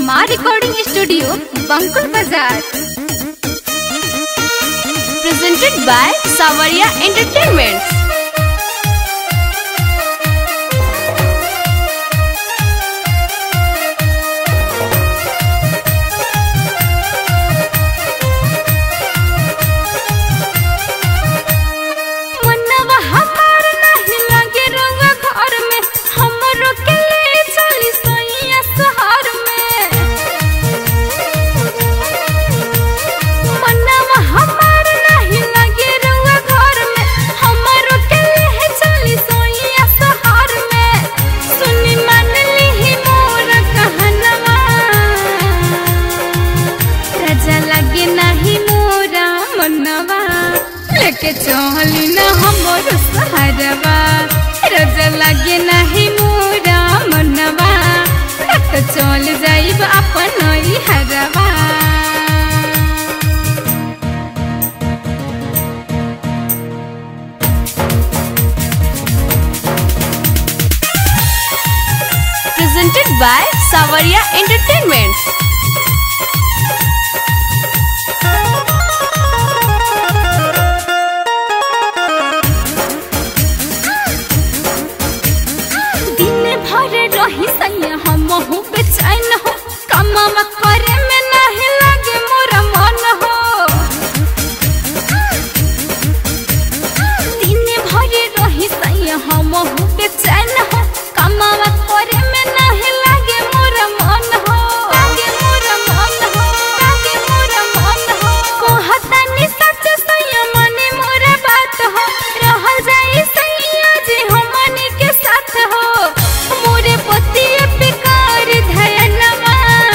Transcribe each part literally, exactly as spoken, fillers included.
माँ recording studio Bankul Bazar. Presented by Sawariya entertainment. लेके चली न हमर सहारवा रजा लगे नहीं मोरा मनवा तो चल जाइब अपन हरवा। Presented by Sawariya entertainment. रही सैया हम बेचैन हो कमावा करे में नहीं लगे मोरा मन हो। दिन भर रही सैया हम बेचैन हो कमावा करे में नहीं लगे मोरा मन हो। लगे मोरा मन हो लगे मोरा मन हो कहता नि सच सैया मने मोरा बात हो रहल जाई सैया जी हमनी के साथ हो। मोरे पतिया बेकार धयनवा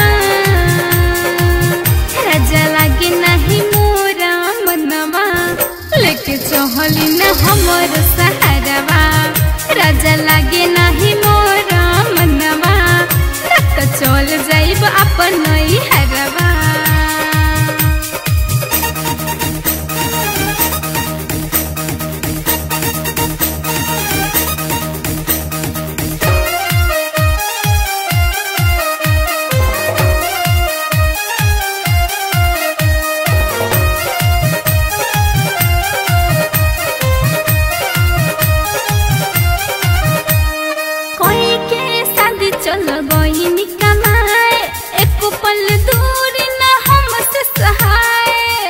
रजा लगे नहीं मोरा मनवा लेके चहली न हमर सहारवा रजा लगे नहीं मोरा मनवा तो चल जाइब अपन हरवा। चल गई कमाए एक पल दूर न हमसे सहाय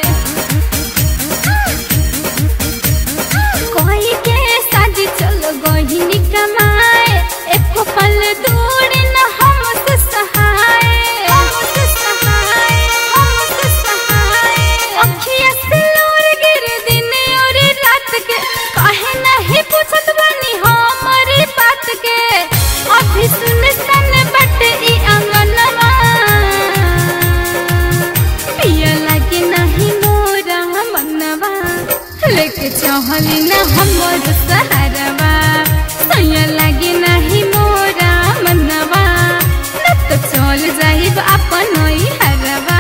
कोई के शादी चल गई कमाए एक पल दूर न हमसे सहाय हमसे सहाय हमसे सहाय। अखिया से लोर गिर दिन और रात के काहे नहीं पूछत बनी हमारी बात के अभी सुन लेके चहली न हमर सहारवा सैया लगे नहीं मोरा मनवा तो चल जाइब अपन हरवा।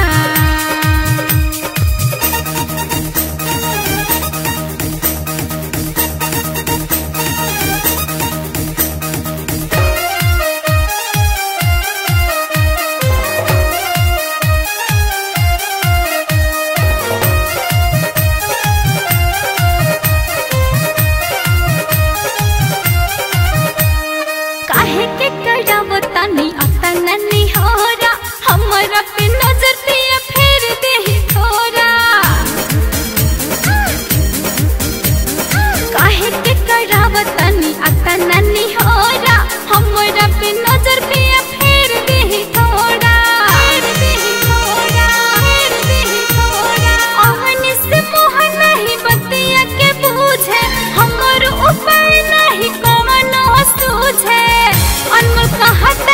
तनी अतना नहीं हो रहा हमारा पे नजर दिया फेर दे थोड़ा काहे के करावत तनी अतना नहीं हो रहा हमारा पे नजर दिया फेर दे थोड़ा फेर दे थोड़ा फेर दे थोड़ा। आहनी से मोह नहीं बतिया के बूझे हमर उपाय नहीं कौन सूझे अनमोल कहता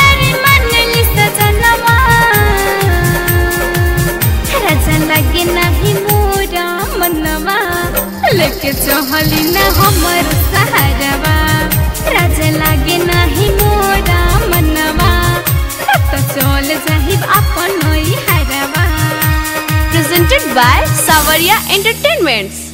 लगे नहीं मोरा मनवा लेके चहली न हमर सहारवा राजा लगे नहीं मोरा मनवा तो चल जाइब अपन हरवा। Presented by Sawariya entertainment.